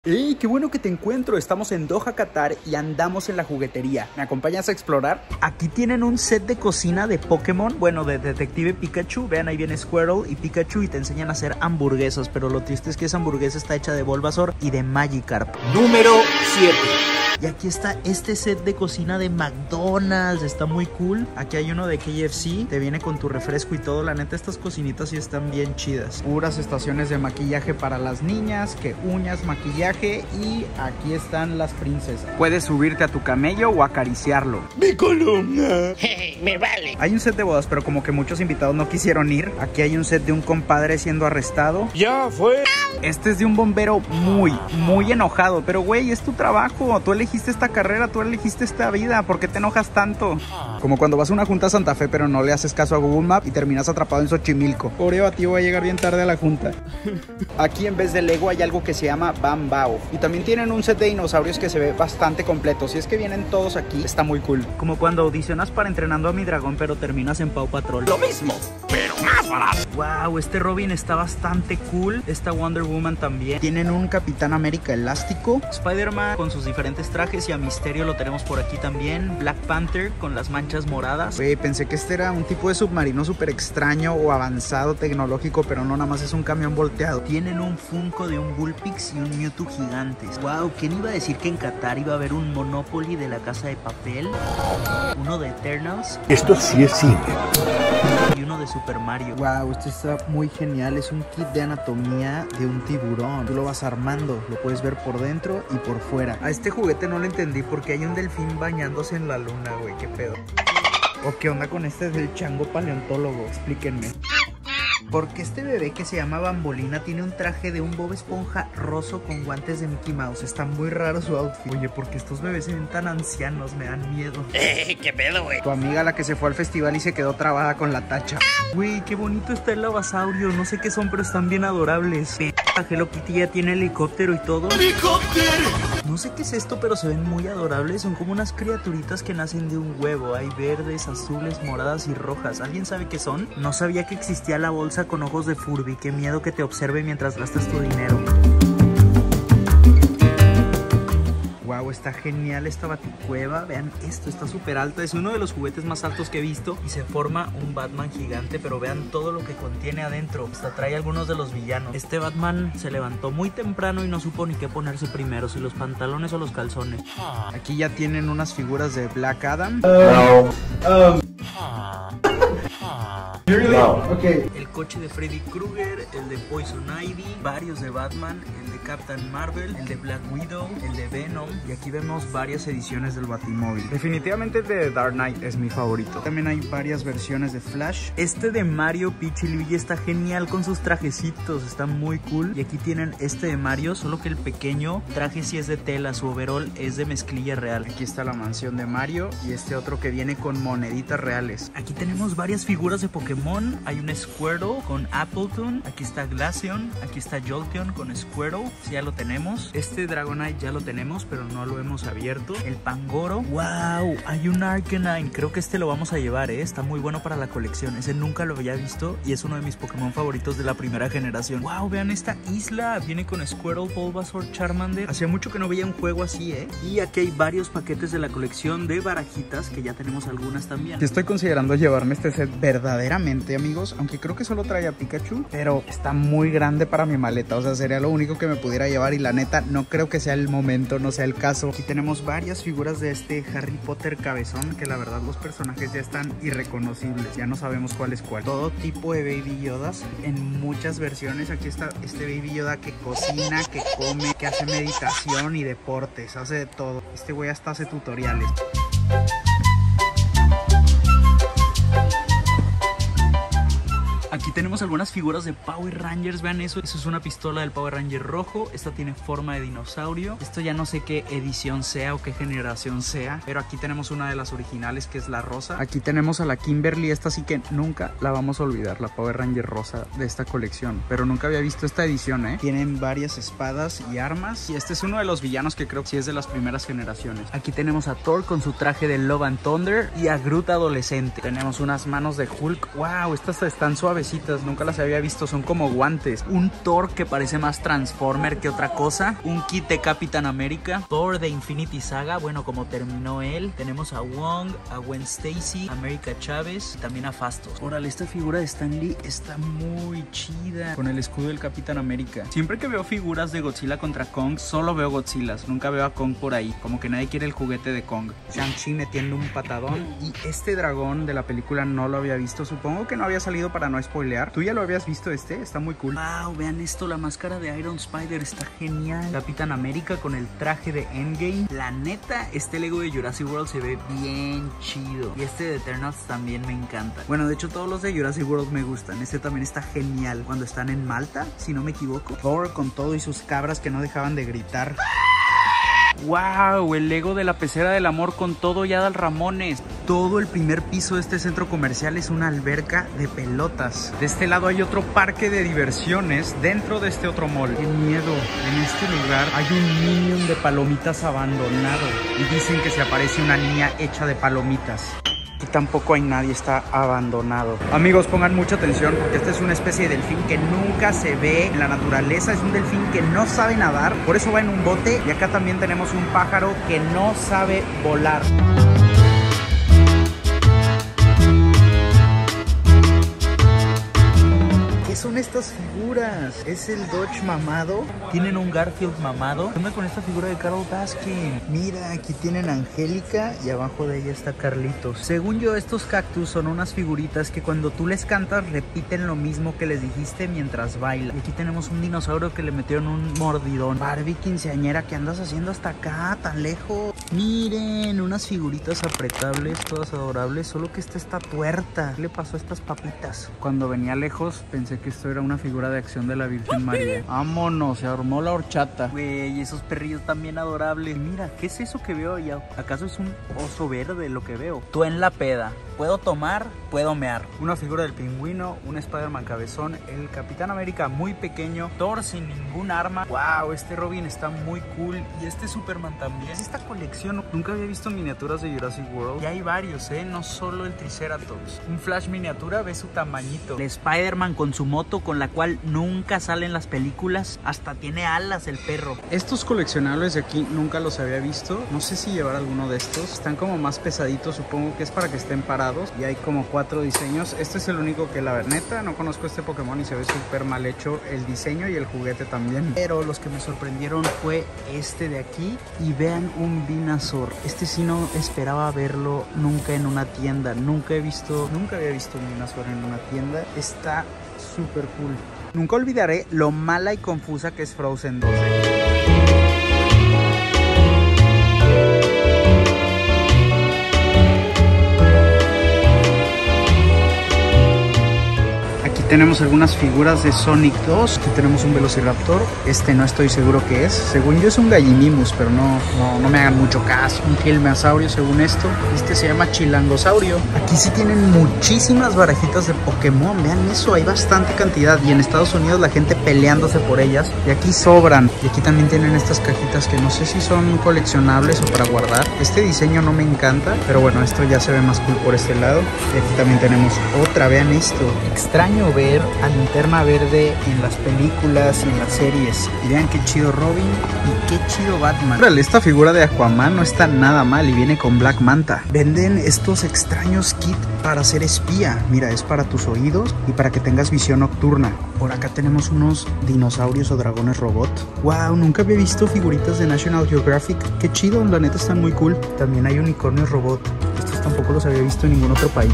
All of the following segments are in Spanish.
¡Ey! ¡Qué bueno que te encuentro! Estamos en Doha, Qatar y andamos en la juguetería. ¿Me acompañas a explorar? Aquí tienen un set de cocina de Pokémon, bueno, de Detective Pikachu. Vean, ahí viene Squirtle y Pikachu y te enseñan a hacer hamburguesas. Pero lo triste es que esa hamburguesa está hecha de Bulbasaur y de Magikarp. Número 7. Y aquí está este set de cocina de McDonald's. Está muy cool. Aquí hay uno de KFC. Te viene con tu refresco y todo. La neta, estas cocinitas sí están bien chidas. Puras estaciones de maquillaje para las niñas. Que uñas, maquillaje. Y aquí están las princesas. Puedes subirte a tu camello o acariciarlo. ¡Mi columna! Me vale. Hay un set de bodas, pero como que muchos invitados no quisieron ir. Aquí hay un set de un compadre siendo arrestado. Ya fue. Este es de un bombero muy enojado. Pero güey, es tu trabajo. Tú elegiste esta carrera, tú elegiste esta vida. ¿Por qué te enojas tanto? Como cuando vas a una junta a Santa Fe, pero no le haces caso a Google Maps y terminas atrapado en Xochimilco. Pobre batido, va a llegar bien tarde a la junta. Aquí en vez de Lego hay algo que se llama Bambao. Y también tienen un set de dinosaurios que se ve bastante completo. Si es que vienen todos aquí, está muy cool. Como cuando audicionas para Entrenando a mi Dragón, pero terminas en Paw Patrol. Lo mismo, pero más barato. Wow, este Robin está bastante cool. Esta Wonder Woman también. Tienen un Capitán América elástico. Spider-Man con sus diferentes trajes. Y a Misterio lo tenemos por aquí también. Black Panther con las manchas moradas. Wey, pensé que este era un tipo de submarino súper extraño o avanzado tecnológico, pero no, nada más es un camión volteado. Tienen un Funko de un Bullpix y un Mewtwo gigantes. Wow, ¿quién iba a decir que en Qatar iba a haber un Monopoly de la Casa de Papel? Uno de Eternals. Esto sí es cine. Y uno de Super Mario. Wow, esto está muy genial. Es un kit de anatomía de un tiburón. Tú lo vas armando, lo puedes ver por dentro y por fuera. A este juguete no lo entendí porque hay un delfín bañándose en la luna, güey. ¿Qué pedo? ¿O qué onda con este del chango paleontólogo? Explíquenme. Porque este bebé que se llama Bambolina tiene un traje de un Bob Esponja roso con guantes de Mickey Mouse. Está muy raro su outfit. Oye, porque estos bebés se ven tan ancianos, me dan miedo. ¿Qué pedo, güey? Tu amiga, la que se fue al festival y se quedó trabada con la tacha. Güey, qué bonito está el lavasaurio. No sé qué son, pero están bien adorables. Hello Kitty ya tiene helicóptero y todo. ¡Helicóptero! No sé qué es esto, pero se ven muy adorables. Son como unas criaturitas que nacen de un huevo. Hay verdes, azules, moradas y rojas. ¿Alguien sabe qué son? No sabía que existía la bolsa con ojos de Furby. Qué miedo que te observe mientras gastas tu dinero. Wow, está genial esta baticueva. Vean esto, está súper alta. Es uno de los juguetes más altos que he visto. Y se forma un Batman gigante. Pero vean todo lo que contiene adentro. Hasta trae algunos de los villanos. Este Batman se levantó muy temprano y no supo ni qué ponerse primero, si los pantalones o los calzones. Aquí ya tienen unas figuras de Black Adam. No. Okay. El coche de Freddy Krueger, el de Poison Ivy, varios de Batman, el de Captain Marvel, el de Black Widow, el de Venom. Y aquí vemos varias ediciones del Batimóvil. Definitivamente el de Dark Knight es mi favorito. También hay varias versiones de Flash. Este de Mario, Peach y Luigi está genial con sus trajecitos, está muy cool. Y aquí tienen este de Mario, solo que el pequeño traje sí es de tela, su overall es de mezclilla real. Aquí está la mansión de Mario y este otro que viene con moneditas reales. Aquí tenemos varias figuras de Pokémon. Hay un Squirtle con Appletun. Aquí está Glaceon. Aquí está Jolteon con Squirtle. Sí, ya lo tenemos. Este Dragonite ya lo tenemos, pero no lo hemos abierto. El Pangoro. ¡Wow! Hay un Arcanine. Creo que este lo vamos a llevar, ¿eh? Está muy bueno para la colección. Ese nunca lo había visto y es uno de mis Pokémon favoritos de la primera generación. ¡Wow! Vean esta isla. Viene con Squirtle, Bulbasaur, Charmander. Hacía mucho que no veía un juego así, ¿eh? Y aquí hay varios paquetes de la colección de barajitas, que ya tenemos algunas también. Estoy considerando llevarme este set verdaderamente, amigos, aunque creo que solo trae a Pikachu, pero está muy grande para mi maleta, o sea, sería lo único que me pudiera llevar y la neta no creo que sea el momento, no sea el caso. Aquí tenemos varias figuras de este Harry Potter cabezón, que la verdad los personajes ya están irreconocibles, ya no sabemos cuál es cuál. Todo tipo de Baby Yodas en muchas versiones. Aquí está este Baby Yoda que cocina, que come, que hace meditación y deportes, hace de todo. Este güey hasta hace tutoriales. Aquí tenemos algunas figuras de Power Rangers, vean eso. Eso es una pistola del Power Ranger rojo. Esta tiene forma de dinosaurio. Esto ya no sé qué edición sea o qué generación sea, pero aquí tenemos una de las originales, que es la rosa. Aquí tenemos a la Kimberly, esta sí que nunca la vamos a olvidar, la Power Ranger rosa de esta colección. Pero nunca había visto esta edición, ¿eh? Tienen varias espadas y armas. Y este es uno de los villanos que creo que sí es de las primeras generaciones. Aquí tenemos a Thor con su traje de Love and Thunder y a Groot adolescente. Tenemos unas manos de Hulk. ¡Wow! Estas están suaves. cositas, nunca las había visto, son como guantes. Un Thor que parece más Transformer que otra cosa. Un kit de Capitán América. Thor de Infinity Saga, bueno, como terminó él. Tenemos a Wong, a Gwen Stacy, a América Chávez y también a Fastos. Órale, esta figura de Stan Lee está muy chida, con el escudo del Capitán América. Siempre que veo figuras de Godzilla contra Kong, solo veo Godzillas, nunca veo a Kong por ahí, como que nadie quiere el juguete de Kong. Shang-Chi metiendo un patadón. Y este dragón de la película no lo había visto, supongo que no había salido para no spoilear. ¿Tú ya lo habías visto este? Está muy cool. Wow, vean esto, la máscara de Iron Spider está genial. Capitán América con el traje de Endgame. La neta, este Lego de Jurassic World se ve bien chido. Y este de Eternals también me encanta. Bueno, de hecho todos los de Jurassic World me gustan. Este también está genial. Cuando están en Malta, si no me equivoco. Thor con todo y sus cabras que no dejaban de gritar. ¡Wow! El Lego de la pecera del amor con todo y Adal Ramones. Todo el primer piso de este centro comercial es una alberca de pelotas. De este lado hay otro parque de diversiones dentro de este otro mall. ¡Qué miedo! En este lugar hay un Minion de palomitas abandonado. Y dicen que se aparece una niña hecha de palomitas. Y tampoco hay nadie, está abandonado. Amigos, pongan mucha atención porque esta es una especie de delfín que nunca se ve en la naturaleza. Es un delfín que no sabe nadar, por eso va en un bote. Y acá también tenemos un pájaro que no sabe volar. ¿Qué son estas figuras? Es el Dodge mamado. Tienen un Garfield mamado. ¿Qué onda con esta figura de Carol Baskin? Mira, aquí tienen a Angélica y abajo de ella está Carlitos. Según yo, estos cactus son unas figuritas que cuando tú les cantas repiten lo mismo que les dijiste mientras bailan. Y aquí tenemos un dinosaurio que le metieron un mordidón. Barbie quinceañera, ¿qué andas haciendo hasta acá, tan lejos? Miren, unas figuritas apretables, todas adorables, solo que esta está tuerta. ¿Qué le pasó a estas papitas? Cuando venía lejos pensé que esto era una figura de acción de la Virgen María. Vámonos, se armó la horchata. Güey, esos perrillos también adorables. Mira, ¿qué es eso que veo allá? ¿Acaso es un oso verde lo que veo? Tú en la peda. Puedo tomar, puedo mear. Una figura del pingüino, un Spider-Man cabezón, el Capitán América muy pequeño, Thor sin ningún arma. Wow, este Robin está muy cool. Y este Superman también. Esta colección, nunca había visto miniaturas de Jurassic World. Y hay varios, no solo el Triceratops. Un Flash miniatura, ve su tamañito. El Spider-Man con su moto, con la cual nunca salen las películas. Hasta tiene alas el perro. Estos coleccionables de aquí nunca los había visto. No sé si llevar alguno de estos. Están como más pesaditos, supongo que es para que estén parados. Y hay como 4 diseños. Este es el único que la neta no conozco este Pokémon y se ve súper mal hecho el diseño y el juguete también. Pero los que me sorprendieron fue este de aquí. Y vean un Venusaur. Este sí no esperaba verlo nunca en una tienda. Nunca había visto un Venusaur en una tienda. Está súper cool. Nunca olvidaré lo mala y confusa que es Frozen 2. Tenemos algunas figuras de Sonic 2. Aquí tenemos un Velociraptor. Este no estoy seguro qué es. Según yo es un Gallimimus, pero no me hagan mucho caso. Un Gilmeasaurio según esto. Este se llama Chilangosaurio. Aquí sí tienen muchísimas barajitas de Pokémon. Vean eso, hay bastante cantidad. Y en Estados Unidos la gente peleándose por ellas. Y aquí sobran. Y aquí también tienen estas cajitas que no sé si son coleccionables o para guardar. Este diseño no me encanta, pero bueno, esto ya se ve más cool por este lado. Y aquí también tenemos otra. Vean esto. Extraño ver a Linterna Verde en las películas y en las series. Y vean qué chido Robin y qué chido Batman. Órale, esta figura de Aquaman no está nada mal y viene con Black Manta. Venden estos extraños kits para ser espía. Mira, es para tus oídos y para que tengas visión nocturna. Por acá tenemos unos dinosaurios o dragones robot. Wow, nunca había visto figuritas de National Geographic. Qué chido, la neta están muy cool. También hay unicornios robot. Estos tampoco los había visto en ningún otro país.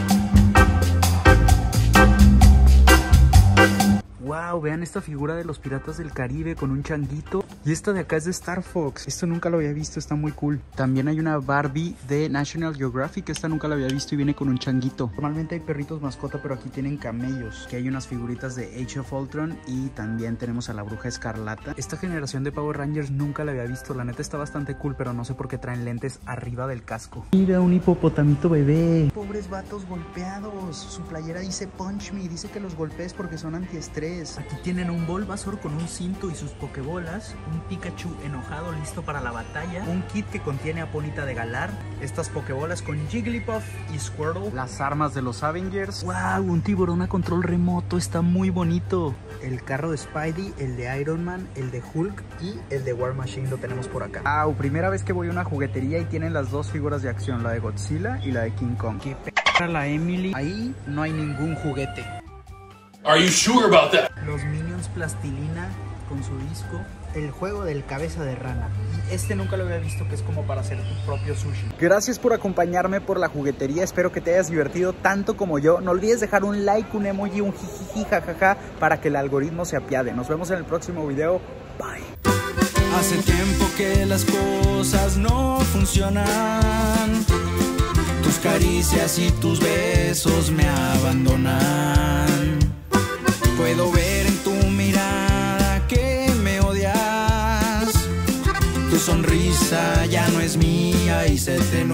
Wow, vean esta figura de los Piratas del Caribe con un changuito. Y esta de acá es de Star Fox. Esto nunca lo había visto, está muy cool. También hay una Barbie de National Geographic. Esta nunca la había visto y viene con un changuito. Normalmente hay perritos mascota, pero aquí tienen camellos. Que hay unas figuritas de Age of Ultron. Y también tenemos a la Bruja Escarlata. Esta generación de Power Rangers nunca la había visto. La neta está bastante cool, pero no sé por qué traen lentes arriba del casco. Mira, un hipopotamito bebé. Pobres vatos golpeados. Su playera dice Punch Me. Dice que los golpees porque son antiestrés. Aquí tienen un Bulbasaur con un cinto y sus pokebolas, un Pikachu enojado listo para la batalla, un kit que contiene a Ponyta de Galar, estas pokebolas con Jigglypuff y Squirtle, las armas de los Avengers. ¡Wow! Un tiburón a control remoto, está muy bonito. El carro de Spidey, el de Iron Man, el de Hulk y el de War Machine lo tenemos por acá. ¡Wow! Primera vez que voy a una juguetería y tienen las dos figuras de acción, la de Godzilla y la de King Kong. ¡Qué p*** la Emily! Ahí no hay ningún juguete. Are you sure about that? Los Minions plastilina con su disco. El juego del cabeza de rana. Este nunca lo había visto, que es como para hacer tu propio sushi. Gracias por acompañarme por la juguetería. Espero que te hayas divertido tanto como yo. No olvides dejar un like, un emoji, un jijiji, jajaja, para que el algoritmo se apiade. Nos vemos en el próximo video. Bye. Hace tiempo que las cosas no funcionan. Tus caricias y tus besos me abandonan. Puedo ver en tu mirada que me odias. Tu sonrisa ya no es mía y se te